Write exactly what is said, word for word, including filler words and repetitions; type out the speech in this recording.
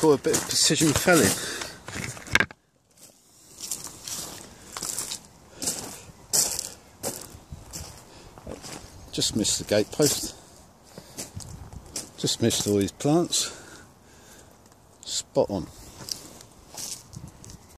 for a bit of precision felling. Just missed the gate post. Just missed all these plants. Spot on.